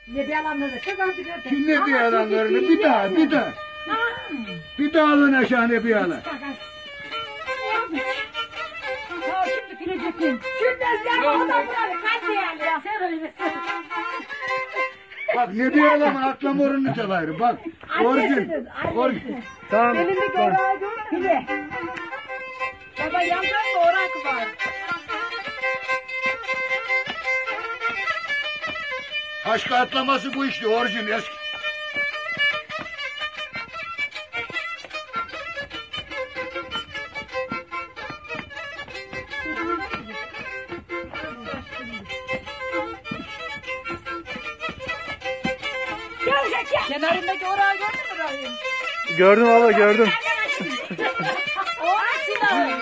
Ne bir alanları çok azıcık öte. Kim ne bir alanlarını bir daha. Bir daha alın aşağı ne bir alan. Şimdi güleceksin. Gülmez ya o da buraya kaç yani ya sen öylesin. Bak ne bir alan akla morunu çalar. Bak. Orijin. Tamam. Elindeki orağı görür mü? Baba yandan da orak var. Haşka atlaması bu işte orijin eski. Kenarındaki orağı gördün mü Rahim? Gördüm abla gördüm. O Sinan.